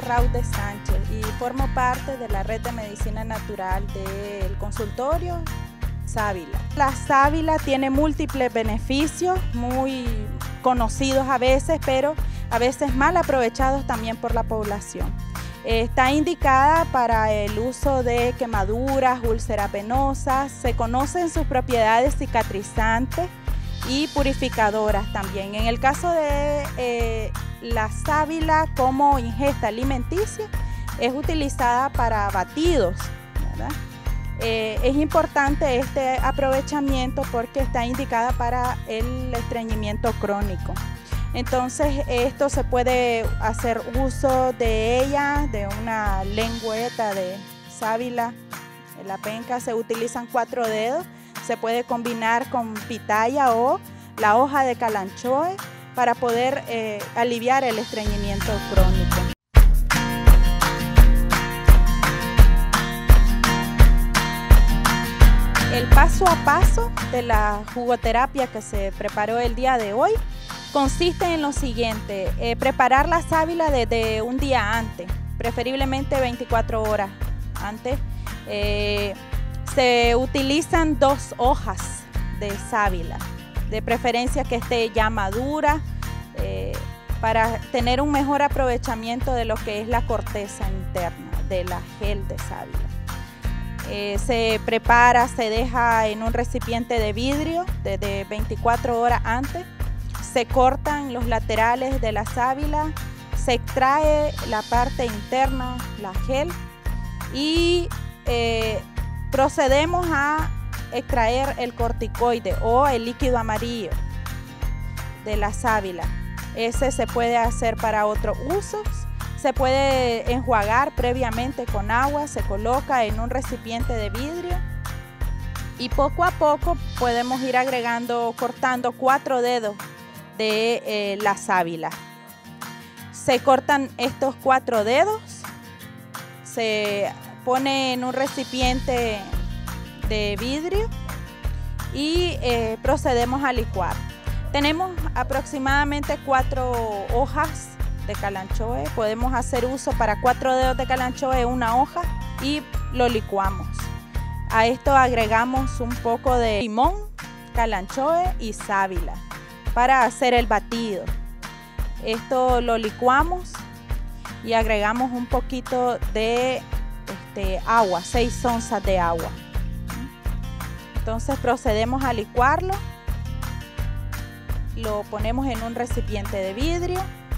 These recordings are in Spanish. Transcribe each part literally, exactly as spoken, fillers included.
Raude Sánchez y formo parte de la red de medicina natural del consultorio sábila. La sábila tiene múltiples beneficios, muy conocidos a veces, pero a veces mal aprovechados también por la población. Está indicada para el uso de quemaduras, úlceras venosas, se conocen sus propiedades cicatrizantes y purificadoras también. En el caso de eh, la sábila como ingesta alimenticia, es utilizada para batidos, ¿verdad? Eh, es importante este aprovechamiento porque está indicada para el estreñimiento crónico. Entonces esto se puede hacer uso de ella, de una lengüeta de sábila. En la penca se utilizan cuatro dedos, se puede combinar con pitaya o la hoja de calanchoe para poder eh, aliviar el estreñimiento crónico. El paso a paso de la jugoterapia que se preparó el día de hoy consiste en lo siguiente: eh, preparar la sábila desde un día antes, preferiblemente veinticuatro horas antes. Eh, se utilizan dos hojas de sábila, de preferencia que esté ya madura, eh, para tener un mejor aprovechamiento de lo que es la corteza interna de la gel de sábila. Eh, se prepara, se deja en un recipiente de vidrio desde veinticuatro horas antes. Se cortan los laterales de la sábila, se extrae la parte interna, la gel, y eh, procedemos a extraer el corticoide o el líquido amarillo de la sábila. Ese se puede hacer para otros usos. Se puede enjuagar previamente con agua, se coloca en un recipiente de vidrio y poco a poco podemos ir agregando, cortando cuatro dedos de eh, la sábila. Se cortan estos cuatro dedos, se pone en un recipiente de vidrio y eh, procedemos a licuar. Tenemos aproximadamente cuatro hojas de calanchoe, podemos hacer uso para cuatro dedos de calanchoe, una hoja, y lo licuamos. A esto agregamos un poco de limón, calanchoe y sábila para hacer el batido. Esto lo licuamos y agregamos un poquito de este, agua, seis onzas de agua. Entonces procedemos a licuarlo, lo ponemos en un recipiente de vidrio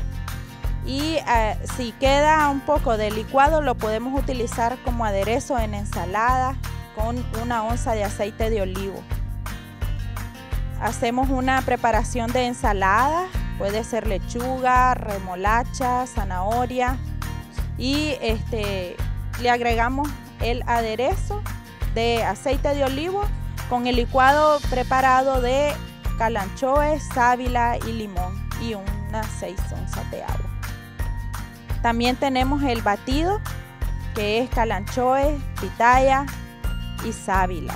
y eh, si queda un poco de licuado lo podemos utilizar como aderezo en ensalada con una onza de aceite de olivo. Hacemos una preparación de ensalada, puede ser lechuga, remolacha, zanahoria, y este, le agregamos el aderezo de aceite de olivo con el licuado preparado de calanchoe, sábila y limón y unas seis onzas de agua. También tenemos el batido, que es calanchoe, pitaya y sábila.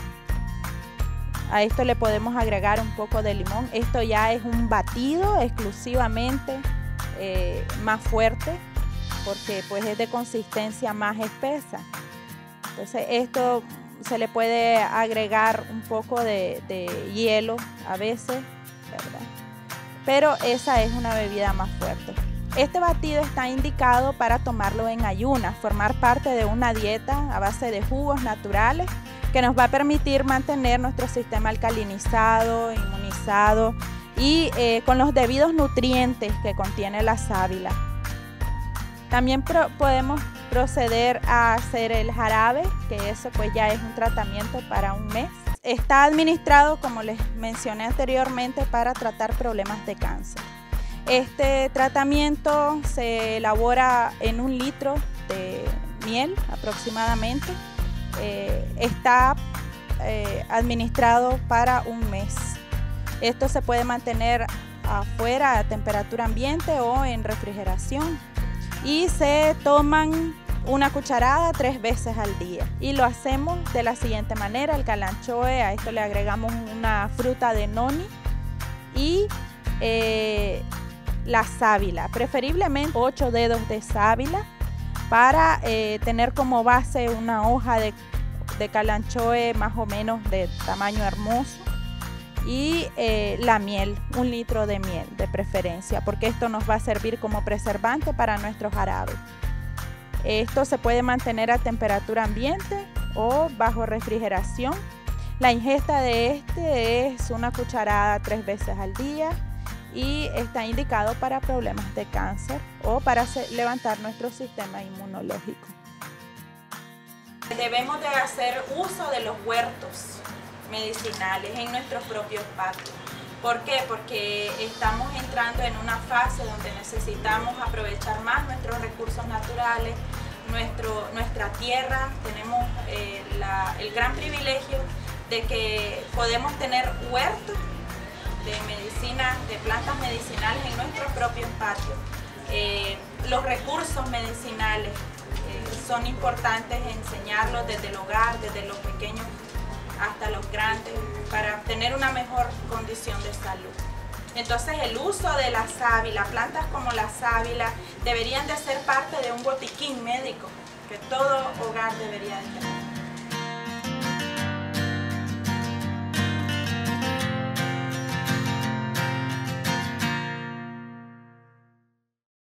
A esto le podemos agregar un poco de limón. Esto ya es un batido exclusivamente eh, más fuerte, porque pues es de consistencia más espesa. Entonces esto se le puede agregar un poco de, de hielo a veces, ¿verdad? Pero esa es una bebida más fuerte. Este batido está indicado para tomarlo en ayunas, formar parte de una dieta a base de jugos naturales que nos va a permitir mantener nuestro sistema alcalinizado, inmunizado y eh, con los debidos nutrientes que contiene la sábila. También pro podemos proceder a hacer el jarabe, que eso pues ya es un tratamiento para un mes. Está administrado, como les mencioné anteriormente, para tratar problemas de cáncer. Este tratamiento se elabora en un litro de miel aproximadamente. Eh, está eh, administrado para un mes. Esto se puede mantener afuera a temperatura ambiente o en refrigeración. Y se toman una cucharada tres veces al día. Y lo hacemos de la siguiente manera: el calanchoe, a esto le agregamos una fruta de noni y eh, la sábila, preferiblemente ocho dedos de sábila. para eh, tener como base una hoja de, de calanchoe más o menos de tamaño hermoso y eh, la miel, un litro de miel de preferencia, porque esto nos va a servir como preservante para nuestros jarabes. Esto se puede mantener a temperatura ambiente o bajo refrigeración. La ingesta de este es una cucharada tres veces al día y está indicado para problemas de cáncer o para levantar nuestro sistema inmunológico. Debemos de hacer uso de los huertos medicinales en nuestros propios patios. ¿Por qué? Porque estamos entrando en una fase donde necesitamos aprovechar más nuestros recursos naturales, nuestro, nuestra tierra. Tenemos eh, la, el gran privilegio de que podemos tener huertos de medicina, de plantas medicinales en nuestros propios patios. Eh, los recursos medicinales eh, son importantes enseñarlos desde el hogar, desde los pequeños hasta los grandes, para tener una mejor condición de salud. Entonces el uso de la sábila, plantas como la sábila, deberían de ser parte de un botiquín médico que todo hogar debería de tener.